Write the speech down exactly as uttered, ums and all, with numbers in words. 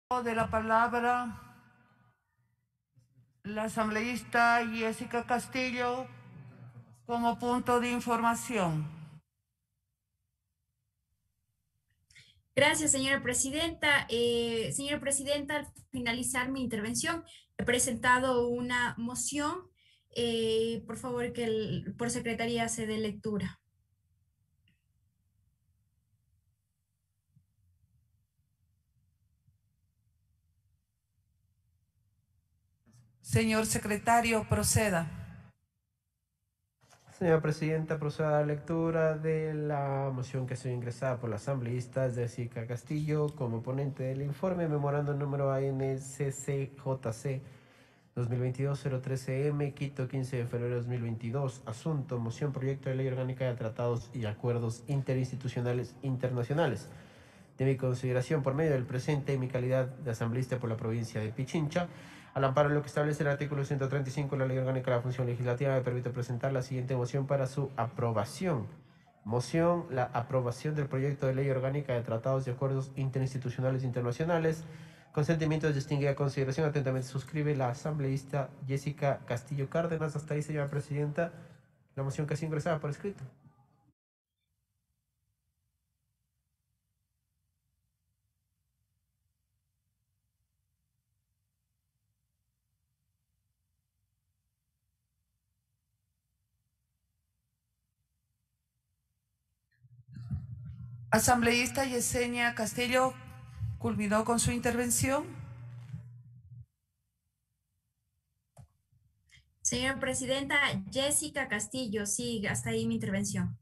De la palabra la asambleísta Jessica Castillo como punto de información. Gracias, señora presidenta. Eh, señora presidenta, al finalizar mi intervención, he presentado una moción. Eh, por favor, que el, por secretaría se dé lectura. Señor secretario, proceda. Señora Presidenta, procedo a la lectura de la moción que ha sido ingresada por la asambleísta Jessica Castillo como ponente del informe memorando número A N C C J C dos mil veintidós cero trece M, Quito, quince de febrero de dos mil veintidós. Asunto: moción proyecto de ley orgánica de tratados y acuerdos interinstitucionales internacionales. De mi consideración, por medio del presente, en mi calidad de asambleísta por la provincia de Pichincha, al amparo de lo que establece el artículo ciento treinta y cinco de la Ley Orgánica de la Función Legislativa, me permito presentar la siguiente moción para su aprobación. Moción: la aprobación del proyecto de ley orgánica de tratados y acuerdos interinstitucionales internacionales. Consentimiento de distinguida consideración. Atentamente suscribe la asambleísta Jessica Castillo Cárdenas. Hasta ahí, señora presidenta, la moción que ha sido ingresada por escrito. Asambleísta Yesenia Castillo culminó con su intervención. Señora presidenta, Jessica Castillo, sí, hasta ahí mi intervención.